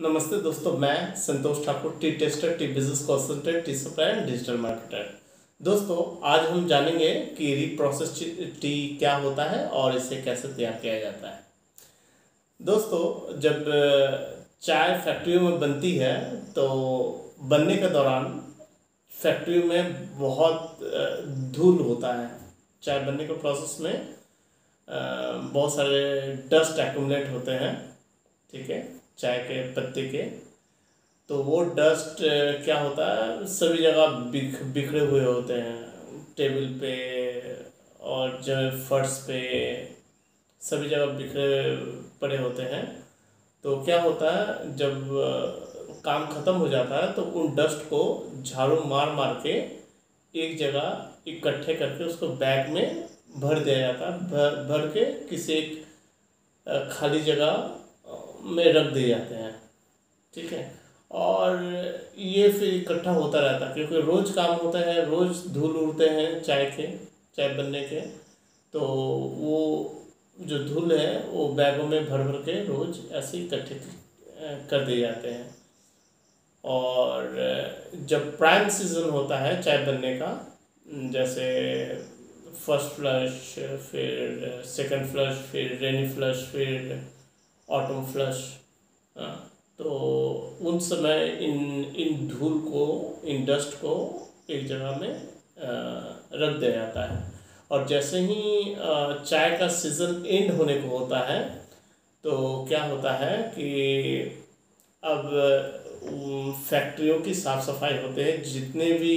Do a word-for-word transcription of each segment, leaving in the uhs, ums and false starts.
नमस्ते दोस्तों, मैं Santosh Thakur, tea tester, tea business consultant, tea supplier and digital marketer. दोस्तों, आज हम जानेंगे कि रीप्रोसेस टी क्या होता है और इसे कैसे तैयार किया जाता है। दोस्तों, जब चाय फैक्ट्रियों में बनती है तो बनने के दौरान फैक्ट्री में बहुत धूल होता है। चाय बनने के प्रोसेस में बहुत सारे डस्ट एक्यूमुलेट होते हैं, ठीक है, चाय के पत्ते के। तो वो डस्ट क्या होता है, सभी जगह बिख बिखरे हुए होते हैं, टेबल पे और जो फर्श पे सभी जगह बिखरे पड़े होते हैं। तो क्या होता है, जब काम ख़त्म हो जाता है तो उन डस्ट को झाड़ू मार मार के एक जगह इकट्ठे करके उसको बैग में भर दिया जाता है। भर भर के किसी एक खाली जगह में रख दिए जाते हैं, ठीक है। और ये फिर इकट्ठा होता रहता है, क्योंकि रोज़ काम होता है, रोज़ धूल उड़ते हैं चाय के, चाय बनने के। तो वो जो धूल है वो बैगों में भर भर के रोज़ ऐसे इकट्ठे कर दिए जाते हैं। और जब प्राइम सीज़न होता है चाय बनने का, जैसे फर्स्ट फ्लश, फिर सेकंड फ्लश, फिर रेनी फ्लश, फिर ऑटम फ्लश, तो उन समय इन इन धूल को, इन डस्ट को एक जगह में रख दिया जाता है। और जैसे ही चाय का सीज़न एंड होने को होता है तो क्या होता है कि अब फैक्ट्रियों की साफ़ सफाई होते हैं, जितने भी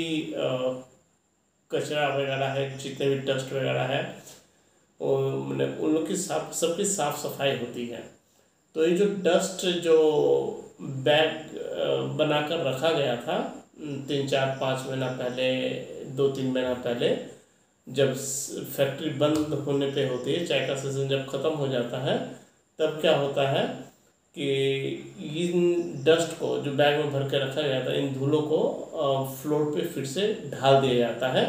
कचरा वगैरह है, जितने भी डस्ट वगैरह है, वो मतलब उन लोग की साफ सबकी साफ़ सफाई होती है। तो ये जो डस्ट जो बैग बनाकर रखा गया था तीन चार पाँच महीना पहले, दो तीन महीना पहले, जब फैक्ट्री बंद होने पे होती है, चाय का सीज़न जब ख़त्म हो जाता है, तब क्या होता है कि इन डस्ट को जो बैग में भर के रखा गया था, इन धूलों को फ्लोर पे फिर से ढाल दिया जाता है,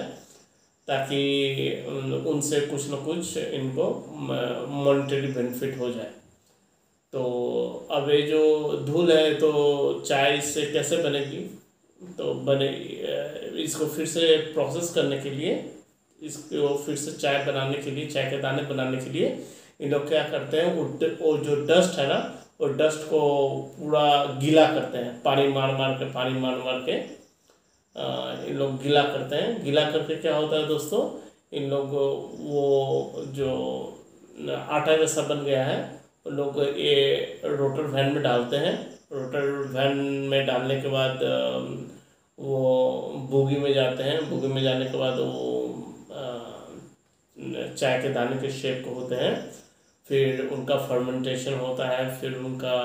ताकि उनसे कुछ न कुछ इनको मॉनेटरी बेनिफिट हो जाए। तो अब ये जो धूल है, तो चाय इससे कैसे बनेगी, तो बने इसको फिर से प्रोसेस करने के लिए, इसको फिर से चाय बनाने के लिए, चाय के दाने बनाने के लिए इन लोग क्या करते हैं, वो जो डस्ट है ना, वो डस्ट को पूरा गीला करते हैं, पानी मार मार के पानी मार मार के इन लोग गीला करते हैं। गीला करके क्या होता है दोस्तों, इन लोग वो जो आटा जैसा बन गया है, लोग ये रोटर वैन में डालते हैं। रोटर वैन में डालने के बाद वो बोगी में जाते हैं। बोगी में जाने के बाद वो चाय के दाने के शेप को होते हैं, फिर उनका फर्मेंटेशन होता है, फिर उनका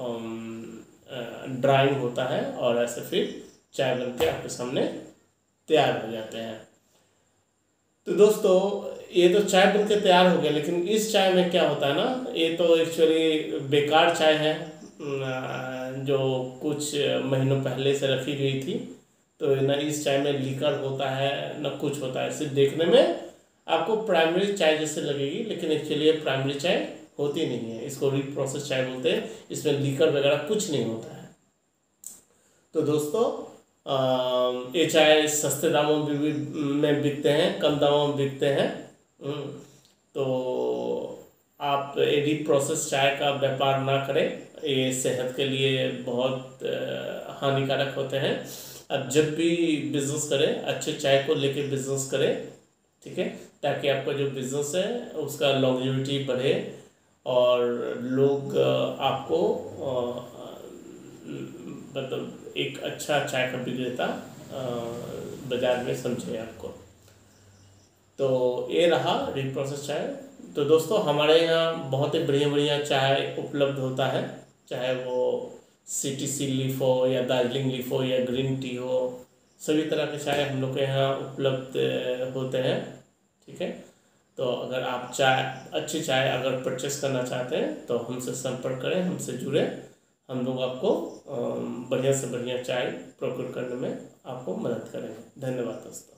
ड्राइंग होता है, और ऐसे फिर चाय बन के आपके सामने तैयार हो जाते हैं। तो दोस्तों, ये तो चाय बन के तैयार हो गया, लेकिन इस चाय में क्या होता है ना, ये तो एक्चुअली बेकार चाय है जो कुछ महीनों पहले से रखी गई थी। तो न इस चाय में लीकर होता है, न कुछ होता है। सिर्फ देखने में आपको प्राइमरी चाय जैसे लगेगी, लेकिन एक्चुअली ये प्राइमरी चाय होती नहीं है। इसको रीप्रोसेस चाय बोलते हैं। इसमें लीकर वगैरह कुछ नहीं होता है। तो दोस्तों, ये चाय सस्ते दामों में बिकते हैं, कम दामों में बिकते हैं। तो आप रीप्रोसेस चाय का व्यापार ना करें, ये सेहत के लिए बहुत हानिकारक होते हैं। अब जब भी बिजनेस करें, अच्छे चाय को लेके बिजनेस करें, ठीक है, ताकि आपका जो बिजनेस है उसका लॉन्जेविटी बढ़े और लोग आपको मतलब एक अच्छा चाय का विक्रेता बाजार में समझे आपको। तो ये रहा रीप्रोसेस चाय। तो दोस्तों, हमारे यहाँ बहुत ही बढ़िया बढ़िया चाय उपलब्ध होता है, चाहे वो सी टी सी लीफ हो या दार्जिलिंग लीफ हो या ग्रीन टी हो, सभी तरह के चाय हम लोग के यहाँ उपलब्ध होते हैं, ठीक है। तो अगर आप चाय, अच्छी चाय अगर परचेस करना चाहते हैं तो हमसे संपर्क करें, हमसे जुड़े। हम लोग आपको बढ़िया से बढ़िया चाय प्रोक्योर करने में आपको मदद करेंगे। धन्यवाद दोस्तों।